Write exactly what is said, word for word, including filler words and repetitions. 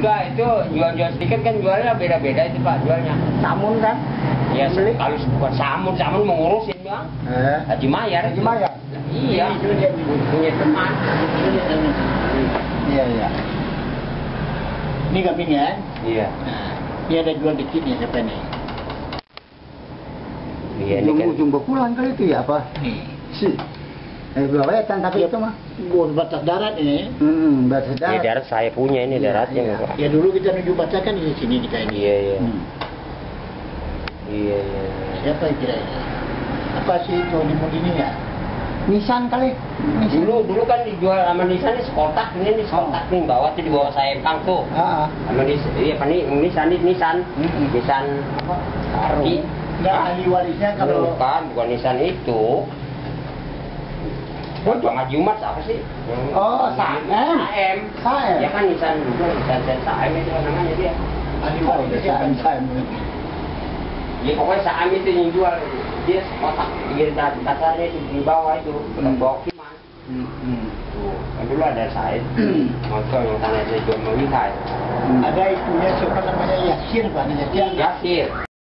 Enggak, itu jual-jual sedikit kan jualnya beda-beda itu Pak, jualnya. Samun kan? Ya, kalau buat samun, samun mengurusin Bang. Eh. Haji Mayar. Haji Mayar. Iya. Punya teman. Iya, iya. Ini kambingnya. Iya. Ini ada jual dikitnya siapa nih? Iya, ini kan. Ujung pulang kali itu ya apa? Nih. Si. Eh, bawetan tapi itu mah. Gua batas darat ini. Hmm, batas Ini darat. darat saya punya ini daratnya. Iya. Pak. Ya dulu kita nuju baca kan di sini kita ini. Iya, iya. Hmm. Iya, iya. Siapa yang kira ini? Apa sih itu di ini ya? Nissan kali. Nissan. Dulu dulu kan dijual sama Nissan ini sekotak, ini ini sekotak nih bawah tuh di bawah saya Kang tuh. Ah. Sama Nissan, iya apa nih Nissan ini Nissan. Hmm. Nissan apa? Arki. Enggak ahli warisnya kalau Bukan, bukan Nissan itu. Bang Haji Umar apa sih? Oh, Saem. Saem. Saem. Ya kan Nissan juga, Nissan dan Saem itu namanya dia. ahli warisnya Saem Saem. Ya pokoknya Saem itu yang jual. Dia kotak pinggir dasarnya itu di bawah itu, Hmm. bawa kiman. Hmm. Hmm. Tuh, kan dulu ada Saem. Motor yang tanah saya jual melihat. Ada itunya siapa namanya Yasir Pak, Yasir. Yasir.